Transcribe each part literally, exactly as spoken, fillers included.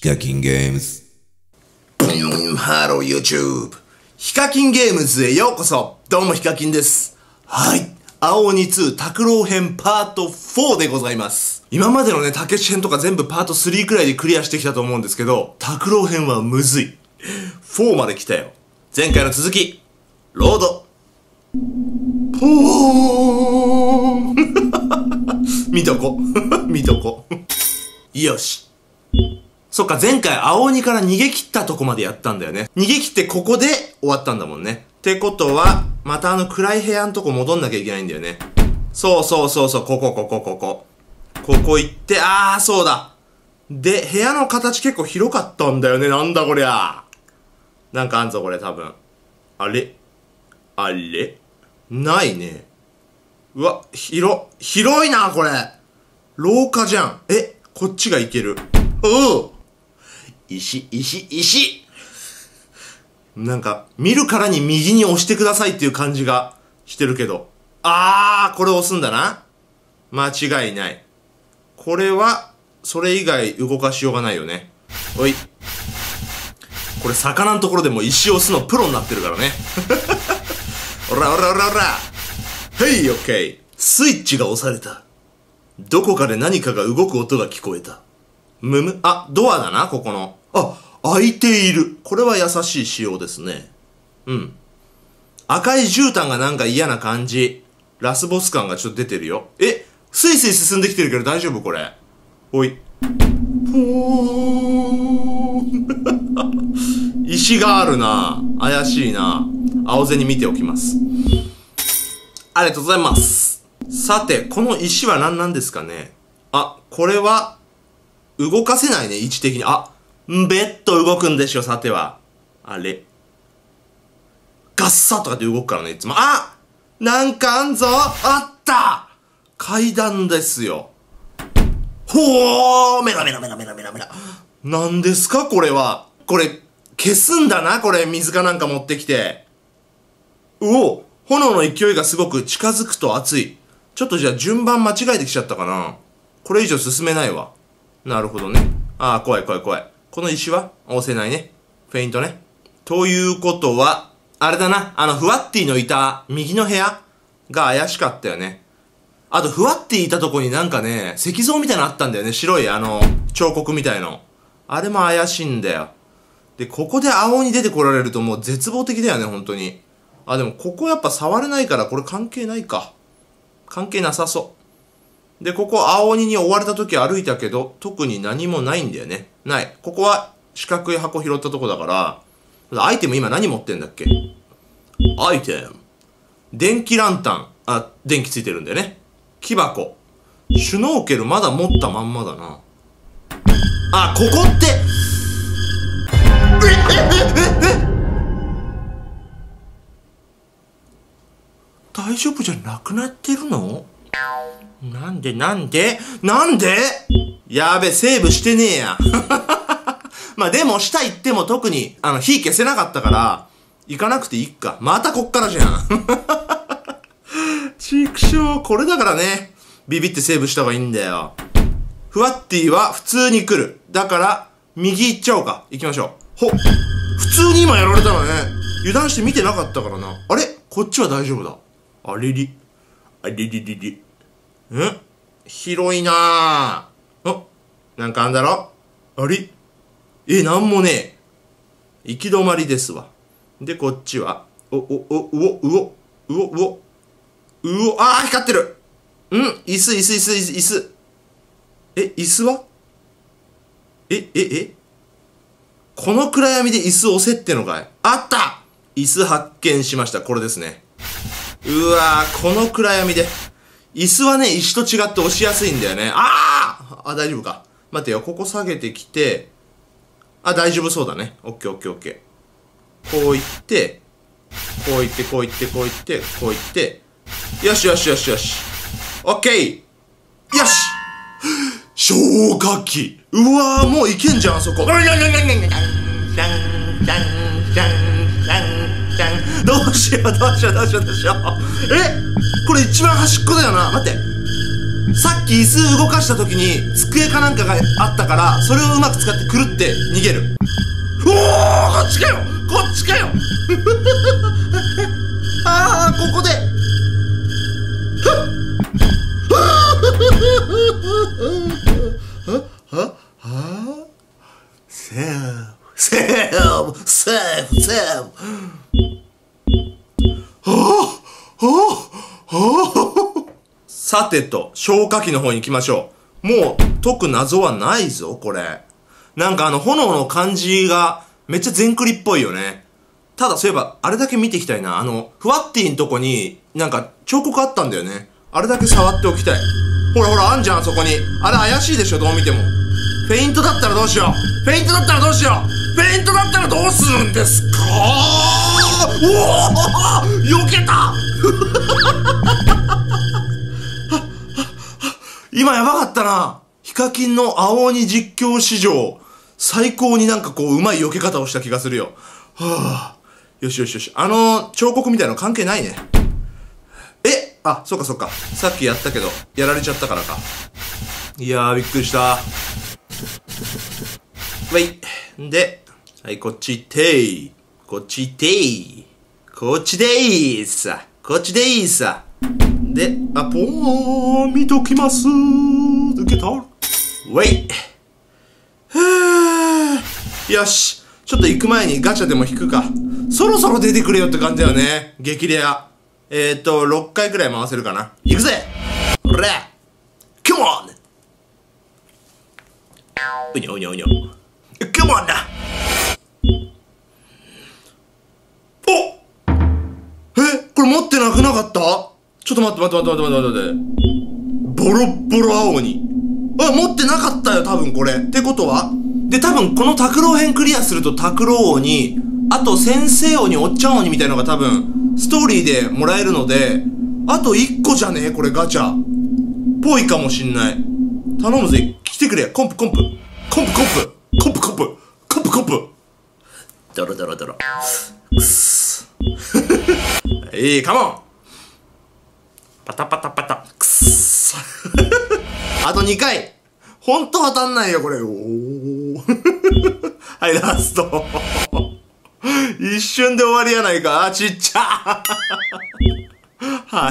カキンゲームズ。 ハロー YouTube。ヒカキンゲームズへようこそ。どうもヒカキンです。はい。青鬼ツー拓郎編パートフォーでございます。今までのね、たけし編とか全部パートスリーくらいでクリアしてきたと思うんですけど、拓郎編はむずい。フォーまで来たよ。前回の続き、ロード。ポーン見とこ。見とこ。よし。そっか、前回青鬼から逃げ切ったとこまでやったんだよね。逃げ切ってここで終わったんだもんね。ってことは、またあの暗い部屋のとこ戻んなきゃいけないんだよね。そうそうそうそう、ここここここ。ここ行って、あーそうだ。で、部屋の形結構広かったんだよね。なんだこりゃ。なんかあんぞこれ多分。あれあれないね。うわ、広、広いなこれ。廊下じゃん。え、こっちが行ける。おう石、石、石なんか、見るからに右に押してくださいっていう感じがしてるけど。あー、これ押すんだな。間違いない。これは、それ以外動かしようがないよね。おい。これ魚のところでも石を押すのプロになってるからね。おらおらおらおら。へい、オッケー。スイッチが押された。どこかで何かが動く音が聞こえた。むむ、あ、ドアだな、ここの。あ、開いている。これは優しい仕様ですね。うん。赤い絨毯がなんか嫌な感じ。ラスボス感がちょっと出てるよ。え、スイスイ進んできてるけど大丈夫これ。おい。ほー石があるな。怪しいな。青銭見ておきます。ありがとうございます。さて、この石は何なんですかね。あ、これは、動かせないね、位置的に。あ、別途動くんでしょ、さては。あれ。ガッサとかって動くからね、いつも。あ、なんかあんぞ。あった階段ですよ。ほーメラメラメラメラメラメラ。なんですか、これは。これ、消すんだな、これ、水かなんか持ってきて。うお、炎の勢いがすごく近づくと熱い。ちょっとじゃあ順番間違えてきちゃったかな。これ以上進めないわ。なるほどね。ああ、怖い怖い怖い。この石は押せないね。フェイントね。ということは、あれだな。あの、ふわっティのいた右の部屋が怪しかったよね。あと、ふわっティいたとこになんかね、石像みたいなのあったんだよね。白いあの、彫刻みたいの。あれも怪しいんだよ。で、ここで青に出てこられるともう絶望的だよね、本当に。あ、でもここやっぱ触れないからこれ関係ないか。関係なさそう。で、ここ青鬼に追われた時歩いたけど、特に何もないんだよね。ない。ここは四角い箱拾ったとこだから、アイテム今何持ってんだっけ？アイテム。電気ランタン。あ、電気ついてるんだよね。木箱。シュノーケルまだ持ったまんまだな。あ、ここって、え、え、え、え、え大丈夫じゃなくなってるの？なんでなんでなんでやべ、セーブしてねえや。まあでも下行っても特に、あの、火消せなかったから、行かなくていいか。またこっからじゃん。ちくしょう、これだからね。ビビってセーブした方がいいんだよ。ふわっティは普通に来る。だから、右行っちゃおうか。行きましょう。ほ、普通に今やられたのね。油断して見てなかったからな。あれこっちは大丈夫だ。あれり。あれりりり。ん広いなぁ。あ、なんかあんだろあれえ、なんもねえ。行き止まりですわ。で、こっちは、お、お、お、うお、うお、うお、うお、うお、あー、光ってるん椅子、椅子、椅子、椅子、椅子。え、椅子はえ、え、えこの暗闇で椅子押せってのかいあった椅子発見しました。これですね。うわー、この暗闇で。椅子はね、石と違って押しやすいんだよね。あーあ、大丈夫か。待ってよ、ここ下げてきて、あ、大丈夫そうだね。オッケーオッケーオッケー。こういって、こういって、こういって、こういって、こういって、よしよしよしよし。オッケーよし消火器うわー、もういけんじゃん、あそこ。どうしようどうしようどうしようどうしよう。えこれ一番端っこだよな。待って。 さっき椅子動かした時に机かなんかがあったから、それをうまく使ってくるって逃げる。おお、こっちかよこっちかよああ、ここでははセーフセーフセーフセーフはあはあはあ。さてと、消火器の方に行きましょう。もう解く謎はないぞ、これ。なんかあの炎の感じがめっちゃ全クリっぽいよね。ただそういえば、あれだけ見ていきたいな。あの、ふわっティんとこになんか彫刻あったんだよね。あれだけ触っておきたい。ほらほら、あんじゃん、そこに。あれ怪しいでしょ、どう見ても。フェイントだったらどうしよう。フェイントだったらどうしよう。フェイントだったらどうするんですか。おお、避けた今やばかったな。ヒカキンの青鬼実況史上、最高になんかこう、うまい避け方をした気がするよ。はぁ。よしよしよし。あの、彫刻みたいなの関係ないね。えあ、そっかそっか。さっきやったけど、やられちゃったからか。いやー、びっくりした。わい。で、はい、こっち行ってー。こっち行ってー。こっちでーす。こっちでーす。で、あ、ぽーん、見ときます。受けたわい。はぁ。よし。ちょっと行く前にガチャでも引くか。そろそろ出てくれよって感じだよね。激レア。えーっと、ろっかいくらい回せるかな。行くぜおらカモンうにょうにょうにょ。カモンだおえこれ持ってなくなかった？ちょっと待って待って待って待って待って待って。ボロッボロ青鬼。あ、持ってなかったよ、多分これ。ってことはで、多分この拓郎編クリアすると拓郎鬼、あと先生鬼、おっちゃん鬼みたいなのが多分、ストーリーでもらえるので、あといっこじゃねえこれガチャ。ぽいかもしんない。頼むぜ。来てくれ。コンプコンプ。コンプコンプ。コンプコンプ。コンプコンプ。ドロドロドロ。くっす。いい、カモンパタパタパタ。くっす。あとにかい。ほんと当たんないよ、これ。おー。はい、ラスト。一瞬で終わりやないか。ちっちゃ。はい。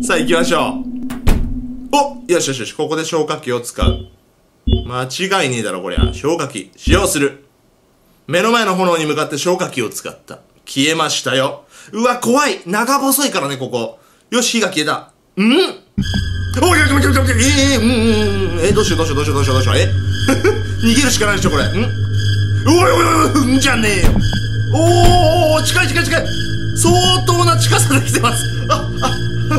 さあ行きましょう。およしよしよし。ここで消火器を使う。間違いねえだろ、こりゃ。消火器。使用する。目の前の炎に向かって消火器を使った。消えましたよ。うわ、怖い。長細いからね、ここ。よし、火が消えた。んおいや、ちょちょちょちょ、ええー、うんうんうん。え、どうしようどうしようどうしようどうしようどうしよう。え逃げるしかないでしょ、これ。んおいおいおい、んじゃねえよ。おー、近い近い近い。相当な近さで来てます。あ、あ。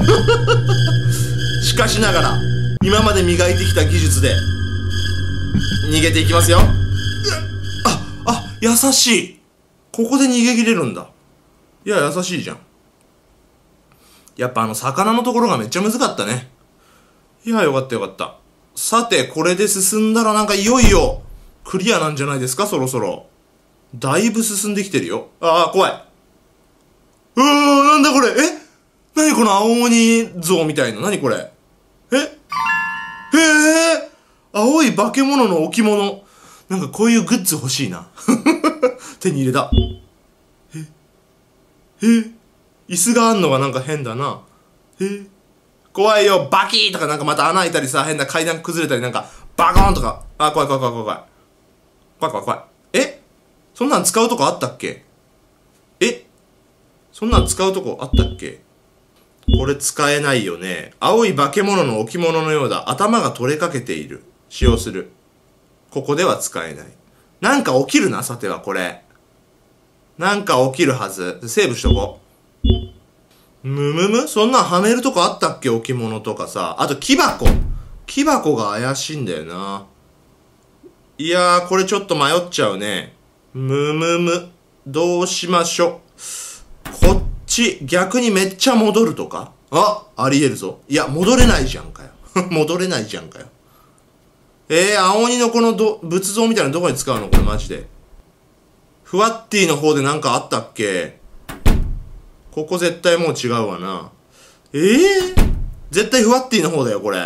しかしながら、今まで磨いてきた技術で、逃げていきますよ。あ、あ、優しい。ここで逃げ切れるんだ。いや、優しいじゃん。やっぱあの、魚のところがめっちゃ難かったね。いや、よかったよかった。さて、これで進んだらなんかいよいよ、クリアなんじゃないですか、そろそろ。だいぶ進んできてるよ。ああ、怖い。うー、なんだこれ。えなにこの青鬼像みたいな。なにこれ。えへえ青い化け物の置物。なんかこういうグッズ欲しいな。手に入れた。ええ椅子があんのがなんか変だな。え怖いよ。バキーとかなんかまた穴開いたりさ、変な階段崩れたりなんか、バコーンとか。あ、怖い怖い怖い怖い怖い。怖い怖い怖い。えそんなん使うとこあったっけ？えそんなん使うとこあったっけ？これ使えないよね。青い化け物の置物のようだ。頭が取れかけている。使用する。ここでは使えない。なんか起きるな、さてはこれ。なんか起きるはず。セーブしとこう。むむむそんなんはめるとこあったっけ？置物とかさ。あと木箱。木箱が怪しいんだよな。いやー、これちょっと迷っちゃうね。むむむ。どうしましょう。こっち、逆にめっちゃ戻るとか？あ、あり得るぞ。いや、戻れないじゃんかよ。戻れないじゃんかよ。えー、青鬼のこのど仏像みたいなのどこに使うのこれマジで。ふわっティの方でなんかあったっけ？ここ絶対もう違うわな。えー、 絶対ふわっティの方だよ、これ。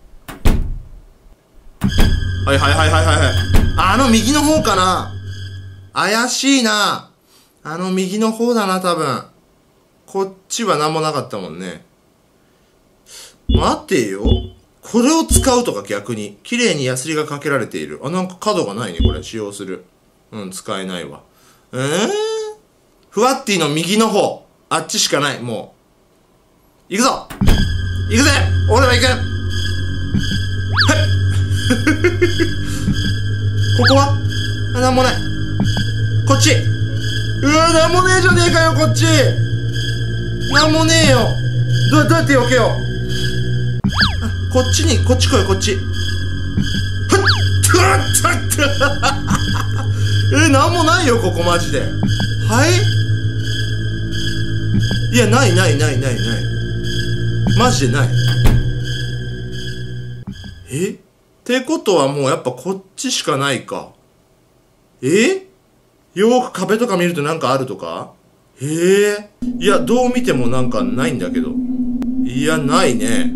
はいはいはいはいはいはい。あの右の方かな。怪しいな。あの右の方だな、多分。こっちは何もなかったもんね。待てよ。これを使うとか逆に。綺麗にヤスリがかけられている。あ、なんか角がないね、これ。使用する。うん、使えないわ。えー、ふわっティの右の方。あっちしかない、もう。行くぞ行くぜ俺は行くはいここはあ、なんもない。こっちうわ、なんもねえじゃねえかよ、こっちなんもねえよ。どう、どうやって避けよう。あ、こっちに、こっち来い、こっち。はっったったえ、なんもないよ、ここマジで。はいいや、ないないないないない。マジでない。えってことはもうやっぱこっちしかないか。えよーく壁とか見るとなんかあるとか。へえ。いや、どう見てもなんかないんだけど。いや、ないね。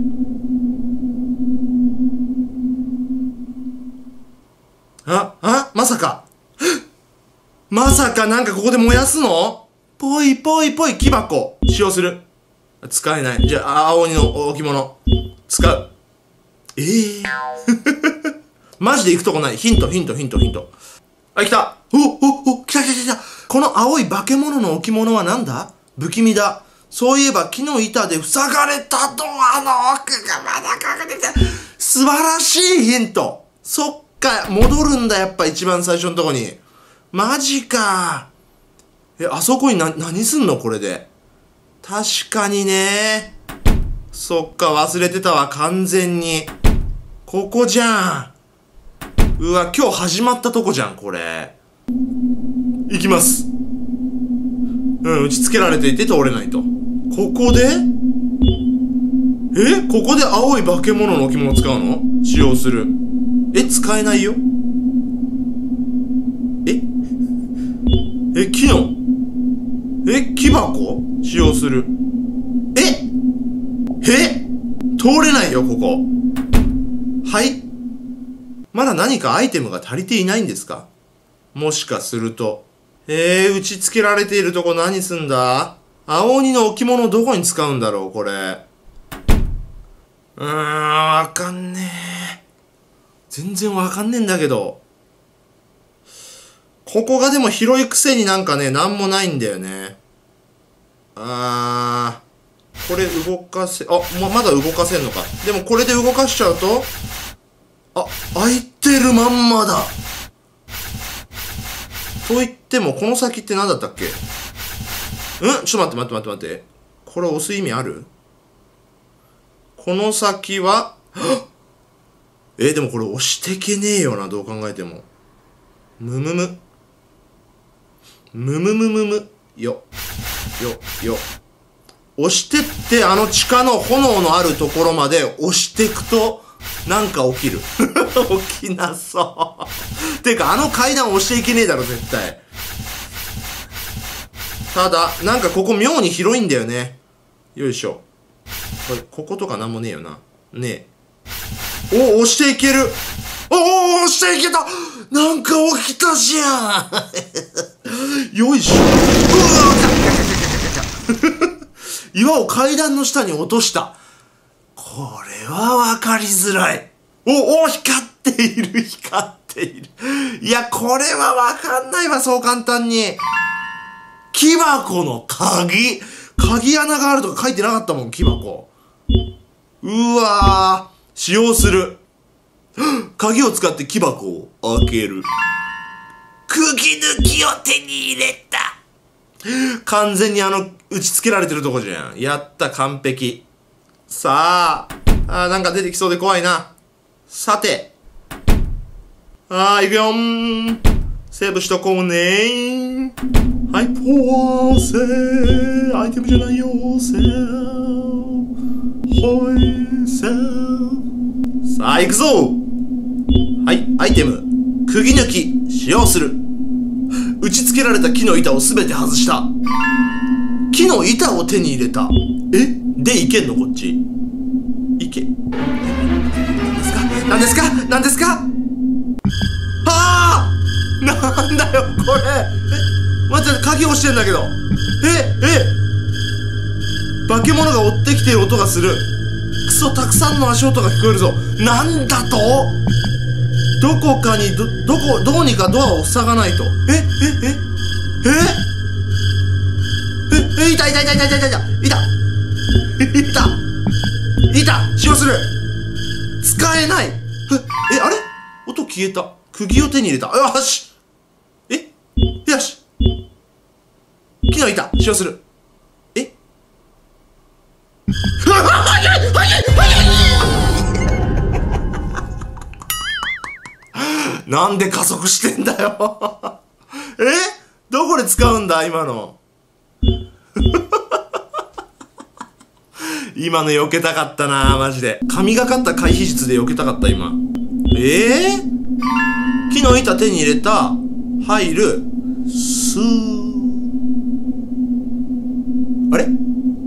あ、あ、まさか。まさかなんかここで燃やすの？ぽいぽいぽい木箱。使用する。使えない。じゃあ、青鬼の置物。使う。ええー。マジで行くとこない。ヒント、ヒント、ヒント、ヒント。あ、来た。お、お、お、来た来た来た。この青い化け物の置物はなんだ？不気味だ。そういえば木の板で塞がれたドアの奥がまだ隠れてる。素晴らしいヒント。そっか、戻るんだ、やっぱ一番最初のとこに。マジか。え、あそこにな、何すんのこれで。確かにね。そっか、忘れてたわ、完全に。ここじゃん。うわ、今日始まったとこじゃん、これ。行きます。うん、打ちつけられていて通れないと。ここでえここで青い化け物の置物使うの？使用する。え、使えないよ。ええ、木のえ、木箱使用する。ええ通れないよ、ここ。はい。まだ何かアイテムが足りていないんですか？もしかすると。えー、打ち付けられているとこ何すんだ？青鬼の置物どこに使うんだろう、これ。うーん、わかんねえ。全然わかんねえんだけど。ここがでも広いくせになんかね、なんもないんだよね。あー、これ動かせ、あ、ま、まだ動かせんのか。でもこれで動かしちゃうと、あ、開いてるまんまだ。と言っても、この先って何だったっけ？ん？ちょっと待って待って待って待って。これ押す意味ある？この先は、えー、でもこれ押してけねえよな、どう考えても。むむむ。むむむむむ。よ。よ。よ。押してって、あの地下の炎のあるところまで押していくと、なんか起きる。起きなそう。てか、あの階段押していけねえだろ、絶対。ただ、なんかここ妙に広いんだよね。よいしょ。これ、こことかなんもねえよな。ねえ。お、押していける。おお、押していけた。なんか起きたじゃん。よいしょ。うわ岩を階段の下に落とした。これはわかりづらい。お、お、光っている、光っている。いや、これはわかんないわ、そう簡単に。木箱の鍵。鍵穴があるとか書いてなかったもん、木箱。うわー。使用する。鍵を使って木箱を開ける。釘抜きを手に入れた。完全にあの、打ち付けられてるとこじゃん。やった、完璧。さあ、あーなんか出てきそうで怖いな。さて。あー、いくよーん。セーブしとこうねー。はい、ポーセー。アイテムじゃないよー、セー。ほい、セー。さあ、行くぞー。はい、アイテム。釘抜き、使用する。打ち付けられた木の板をすべて外した。木の板を手に入れた。えで、いけんのこっち。 何ですか？はあ、なんだよこれ。え、待って、鍵押してんだけど。ええ、化け物が追ってきている音がする。クソ、たくさんの足音が聞こえるぞ。なんだと？どこかにどどこどうにかドアを塞がないと。ええええええ、いたいたいたいたいたいたいたいたいたいた、使用する。使えない。ええ、あれ、音消えた。釘を手に入れた。よし。え、よし。木の板使用する。えなんで加速してんだよ。え、どこで使うんだ今の。今の避けたかったな、マジで。神がかった回避術で避けたかった今。えー、木の板手に入れた。入る。スー。あれ？う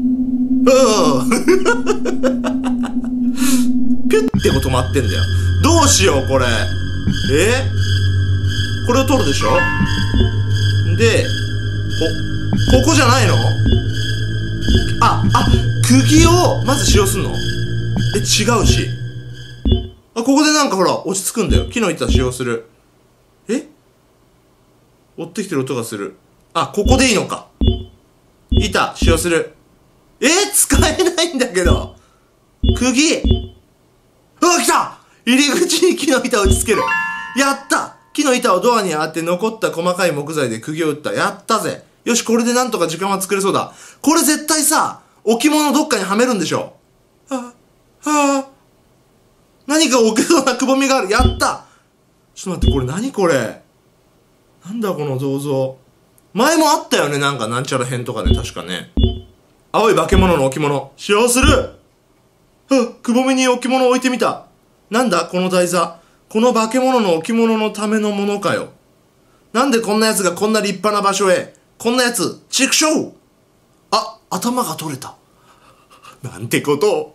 ピュッてこう止まってんだよ。どうしようこれ。えー、これを取るでしょ。で、こ、ここじゃないの？あ、あ、釘をまず使用すんの？え、違うし。あ、ここでなんかほら、落ち着くんだよ。木の板使用する。え？追ってきてる音がする。あ、ここでいいのか。板使用する。えー、使えないんだけど。釘。うわ、来た！入り口に木の板を打ち付ける。やった！木の板をドアに当て残った細かい木材で釘を打った。やったぜ。よし、これでなんとか時間は作れそうだ。これ絶対さ、置物どっかにはめるんでしょ。はぁ、はぁ。何か置けそうなくぼみがある。やった！ちょっと待って、これ何これ。なんだこの銅像。前もあったよね、なんかなんちゃら編とかで確かね。青い化け物の置物。使用する！はっ、くぼみに置物を置いてみた。なんだこの台座。この化け物の置物のためのものかよ。なんでこんな奴がこんな立派な場所へ。こんな奴、畜生！あ、頭が取れた。なんてことを。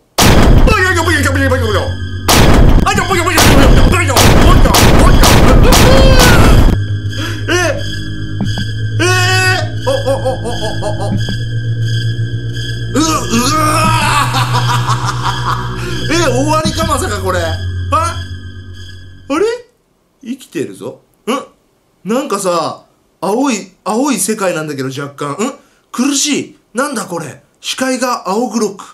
ええー、おおおおおおおううわえ、終わりかまさかこれ。ああれ生きてるぞ。んなんかさ、青い、青い世界なんだけど若干。ん苦しい。なんだこれ。視界が青黒く。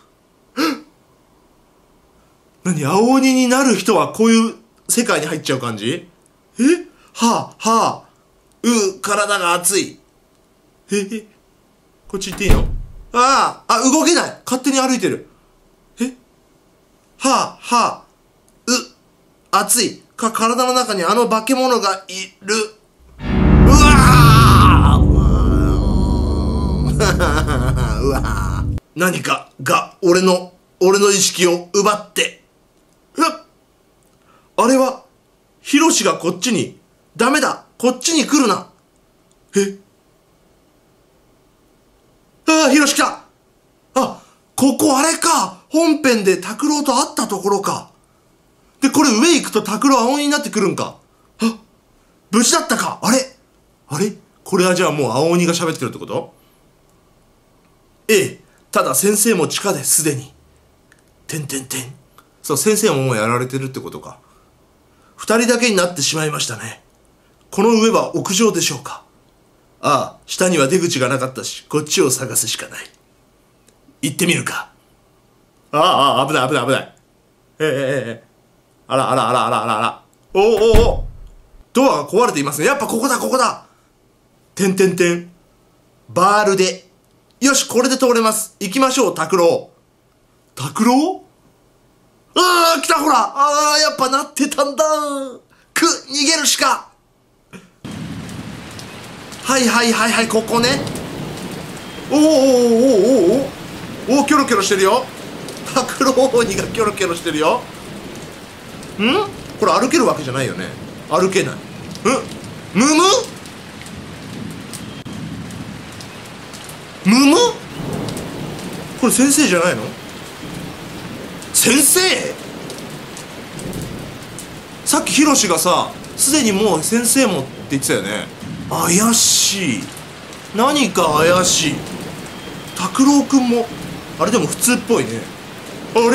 何、青鬼になる人はこういう世界に入っちゃう感じ？えはあ、はあ。う、体が熱い。ええ、こっち行っていいの？ああ、あ、動けない。勝手に歩いてる。えはあ、はあ。う、熱い。か、体の中にあの化け物がいる。うわーうわー何かが俺の、俺の意識を奪って。うっあれは、ヒロシがこっちに。ダメだ。こっちに来るな。えああ、ヒロシ来た。あ、ここあれか。本編で拓郎と会ったところか。で、これ上行くと拓郎青鬼になってくるんか。あ、無事だったか。あれあれこれはじゃあもう青鬼が喋ってるってこと？ええ。ただ先生も地下ですでに。てんてんてん。そう、先生ももうやられてるってことか。二人だけになってしまいましたね。この上は屋上でしょうか。ああ、下には出口がなかったし、こっちを探すしかない。行ってみるか。ああ、ああ、危ない危ない危ない。ええええ、あらあらあらあらあらあら。おおおおドアが壊れていますね。やっぱここだここだ。てんてんてん。バールで。よし、これで通れます。行きましょう、拓郎。拓郎？ああ、来たほら。ああ、やっぱなってたんだ。く、逃げるしか。はいはいはいはい、ここね。おおおおおおおおおキョロキョロしてるよ。拓郎鬼がキョロキョロしてるよ。んこれ歩けるわけじゃないよね。歩けない。んむむむむこれ先生じゃないの？先生さっきヒロシがさ、すでにもう先生もって言ってたよね。怪しい。何か怪しい。拓郎くんも、あれでも普通っぽいね。あれ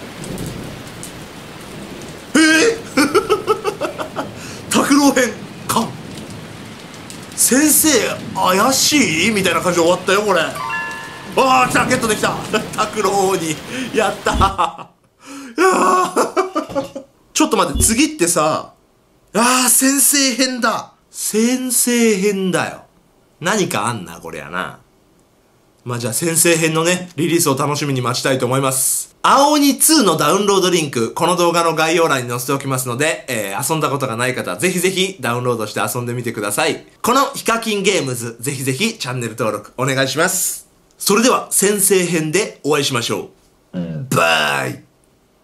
えー、拓郎編か。先生怪しいみたいな感じで終わったよこれ。ああ来た、ゲットできた。拓郎にやったー。いやちょっと待って、次ってさ、ああ先生編だ。先生編だよ。何かあんなこれやな。まあじゃあ先生編のねリリースを楽しみに待ちたいと思います。青鬼ツーのダウンロードリンク、この動画の概要欄に載せておきますので、えー、遊んだことがない方はぜひぜひダウンロードして遊んでみてください。このヒカキンゲームズ、ぜひぜひチャンネル登録お願いします。それでは先生編でお会いしましょう。バイ。